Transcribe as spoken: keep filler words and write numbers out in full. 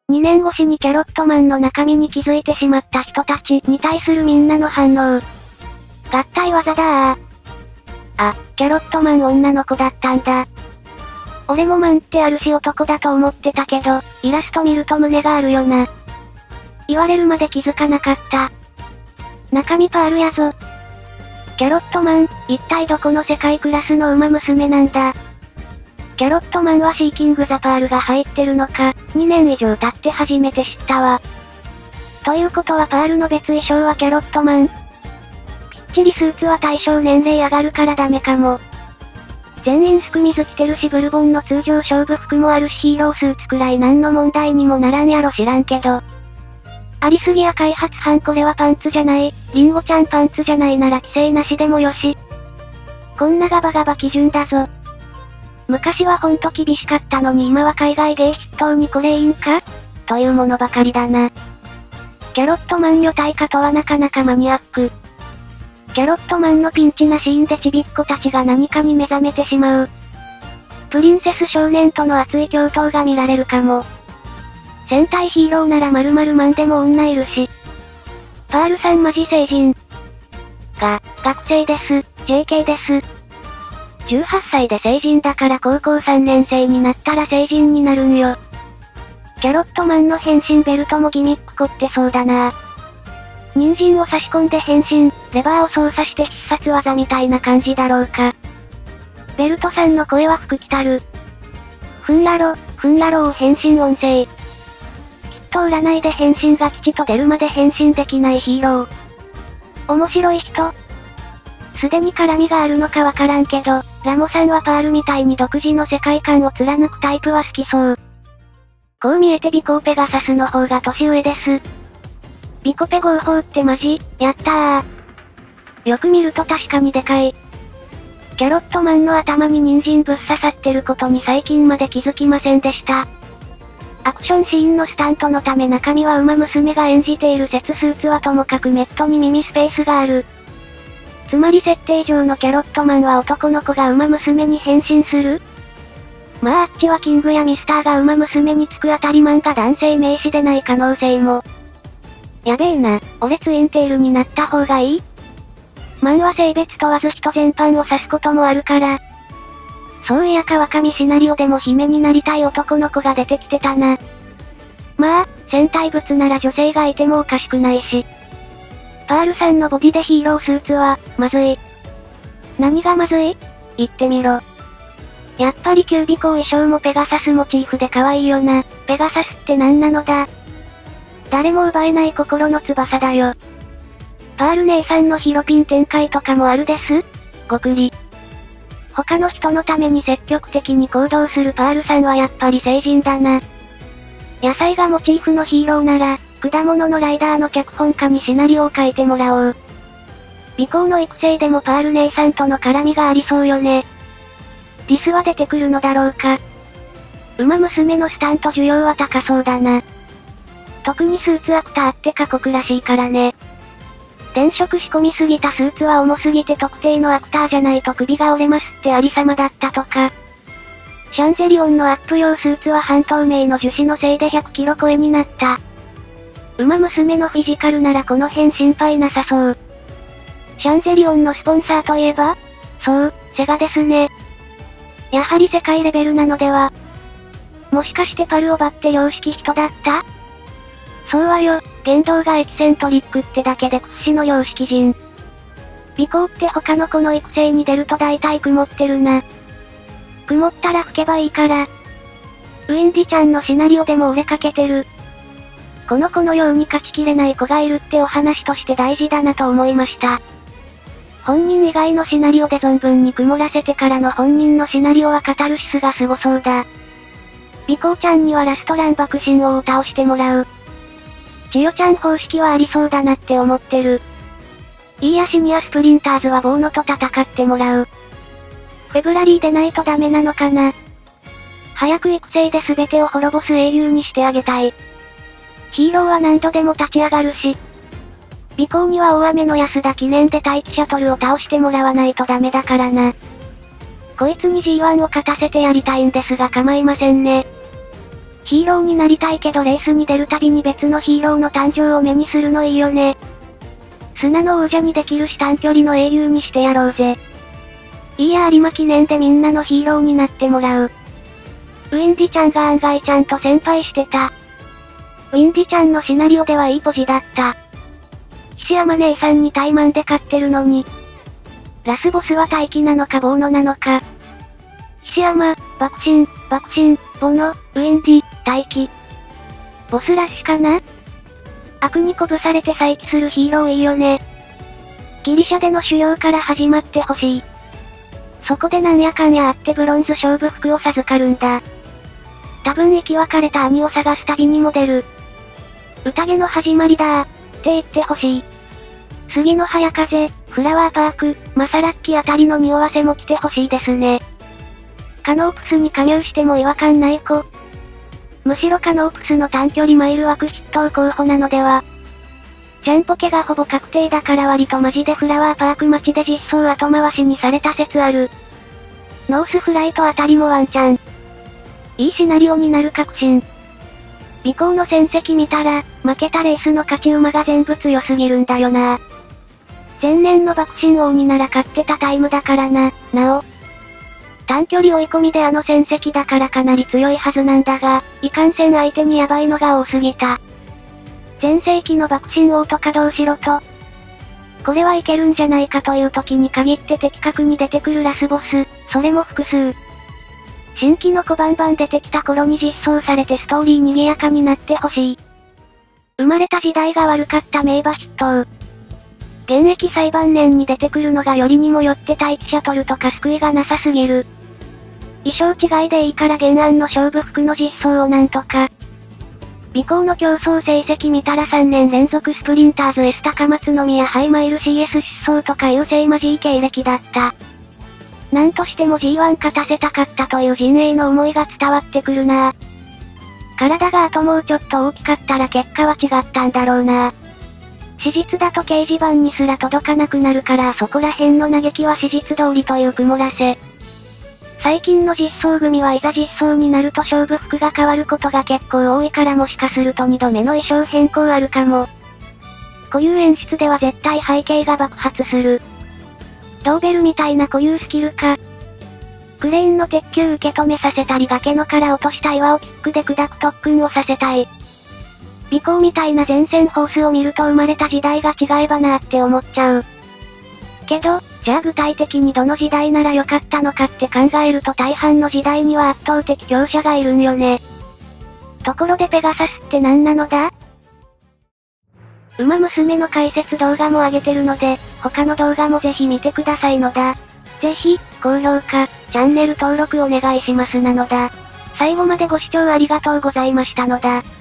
にねん越しにキャロットマンの中身に気づいてしまった人たちに対するみんなの反応。合体技だー。あ、キャロットマン女の子だったんだ。俺もマンってあるし男だと思ってたけど、イラスト見ると胸があるよな。言われるまで気づかなかった。中身パールやぞ。キャロットマン、一体どこの世界クラスの馬娘なんだ。キャロットマンはシーキングザパールが入ってるのか、にねん以上経って初めて知ったわ。ということはパールの別衣装はキャロットマン？ぴっちりスーツは対象年齢上がるからダメかも。全員すく水着てるしブルボンの通常勝負服もあるしヒーロースーツくらいなんの問題にもならんやろ知らんけど。ありすぎや開発班これはパンツじゃない、リンゴちゃんパンツじゃないなら規制なしでもよし。こんなガバガバ基準だぞ。昔はほんと厳しかったのに今は海外芸筆頭にこれいいんかというものばかりだな。キャロットマン女体化とはなかなかマニアック。キャロットマンのピンチなシーンでちびっ子たちが何かに目覚めてしまう。プリンセス少年との熱い共闘が見られるかも。戦隊ヒーローなら〇〇マンでも女いるし。パールさんマジ成人。が、学生です、ジェーケー です。じゅうはっさいで成人だから高校さんねん生になったら成人になるんよ。キャロットマンの変身ベルトもギミック凝ってそうだな。人参を差し込んで変身、レバーを操作して必殺技みたいな感じだろうか。ベルトさんの声は福来たる。ふんらろ、ふんらろを変身音声。きっと占いで変身が吉と出るまで変身できないヒーロー。面白い人。すでに絡みがあるのかわからんけど、ラモさんはパールみたいに独自の世界観を貫くタイプは好きそう。こう見えてビコーペガサスの方が年上です。ビコペ合法ってマジ？やったー。よく見ると確かにでかい。キャロットマンの頭に人参ぶっ刺さってることに最近まで気づきませんでした。アクションシーンのスタントのため中身は馬娘が演じている説スーツはともかくメットに耳スペースがある。つまり設定上のキャロットマンは男の子が馬娘に変身する？まああっちはキングやミスターが馬娘につくあたりマンが男性名詞でない可能性も。やべえな、俺ツインテールになった方がいい？マンは性別問わず人全般を指すこともあるから。そういや川上シナリオでも姫になりたい男の子が出てきてたな。まあ、戦隊物なら女性がいてもおかしくないし。パールさんのボディでヒーロースーツは、まずい。何がまずい？言ってみろ。やっぱりキュービコ衣装もペガサスモチーフで可愛いよな。ペガサスって何なのだ？誰も奪えない心の翼だよ。パール姉さんのヒロピン展開とかもあるです？ごくり。他の人のために積極的に行動するパールさんはやっぱり成人だな。野菜がモチーフのヒーローなら、果物のライダーの脚本家にシナリオを書いてもらおう。美行の育成でもパール姉さんとの絡みがありそうよね。ディスは出てくるのだろうか。馬娘のスタント需要は高そうだな。特にスーツアクターって過酷らしいからね。転職仕込みすぎたスーツは重すぎて特定のアクターじゃないと首が折れますってありさまだったとか。シャンゼリオンのアップ用スーツは半透明の樹脂のせいでひゃくキロ超えになった。馬娘のフィジカルならこの辺心配なさそう。シャンゼリオンのスポンサーといえば？そう、セガですね。やはり世界レベルなのでは？もしかしてパルオバって良識人だった？そうはよ、言動がエキセントリックってだけで屈指の良識人。美行って他の子の育成に出ると大体曇ってるな。曇ったら吹けばいいから。ウィンディちゃんのシナリオでも折れかけてる。この子のように勝ちきれない子がいるってお話として大事だなと思いました。本人以外のシナリオで存分に曇らせてからの本人のシナリオはカタルシスがすごそうだ。美行ちゃんにはラストラン爆心王を倒してもらう。千代ちゃん方式はありそうだなって思ってる。いいやシニアスプリンターズはボーノと戦ってもらう。フェブラリーでないとダメなのかな。早く育成で全てを滅ぼす英雄にしてあげたい。ヒーローは何度でも立ち上がるし。美行には大雨の安田記念で待機シャトルを倒してもらわないとダメだからな。こいつに ジーワン を勝たせてやりたいんですが構いませんね。 ヒーローになりたいけどレースに出るたびに別のヒーローの誕生を目にするのいいよね。砂の王者にできるし短距離の英雄にしてやろうぜ。いいや有馬記念でみんなのヒーローになってもらう。ウィンディちゃんが案外ちゃんと先輩してた。ウィンディちゃんのシナリオではいいポジだった。菱山姉さんに怠慢で勝ってるのに。ラスボスは大気なのかボーノなのか。菱山、爆心、爆心、ボノ、ウィンディ、大気。ボスラッシュかな？悪に鼓舞されて再起するヒーローいいよね。ギリシャでの修行から始まってほしい。そこでなんやかんやあってブロンズ勝負服を授かるんだ。多分生き別れた兄を探す旅にも出る。宴の始まりだー、って言ってほしい。杉の早風、フラワーパーク、マサラッキあたりの匂わせも来てほしいですね。カノープスに加入しても違和感ない子。むしろカノープスの短距離マイル枠筆頭候補なのでは。ジャンポケがほぼ確定だから割とマジでフラワーパーク街で実装後回しにされた説ある。ノースフライトあたりもワンチャン。いいシナリオになる確信。尾行の戦績見たら、負けたレースの勝ち馬が全部強すぎるんだよな。前年の爆心王になら勝ってたタイムだからな、なお。短距離追い込みであの戦績だからかなり強いはずなんだが、いかんせん相手にヤバいのが多すぎた。前世紀の爆心王とかどうしろと。これはいけるんじゃないかという時に限って的確に出てくるラスボス、それも複数。新規の子バンバン出てきた頃に実装されてストーリー賑やかになってほしい。生まれた時代が悪かった名馬筆頭。現役最晩年に出てくるのがよりにもよって待機者取るとか救いがなさすぎる。衣装違いでいいから原案の勝負服の実装をなんとか。尾行の競争成績見たらさんねん連続スプリンターズ S 高松宮ハイマイル シーエス 出走とかいう聖マジー経歴だった。なんとしても ジーワン 勝たせたかったという陣営の思いが伝わってくるなぁ。体があともうちょっと大きかったら結果は違ったんだろうなぁ。史実だと掲示板にすら届かなくなるからそこら辺の嘆きは史実通りという曇らせ。最近の実装組はいざ実装になると勝負服が変わることが結構多いからもしかするとにどめの衣装変更あるかも。固有演出では絶対背景が爆発する。ドーベルみたいな固有スキルか。クレーンの鉄球受け止めさせたり崖のから落とした岩をキックで砕く特訓をさせたい。尾行みたいな前線ホースを見ると生まれた時代が違えばなーって思っちゃう。けど、じゃあ具体的にどの時代なら良かったのかって考えると大半の時代には圧倒的強者がいるんよね。ところでペガサスって何なのだ？馬娘の解説動画も上げてるので、他の動画もぜひ見てくださいのだ。ぜひ、高評価、チャンネル登録お願いしますなのだ。最後までご視聴ありがとうございましたのだ。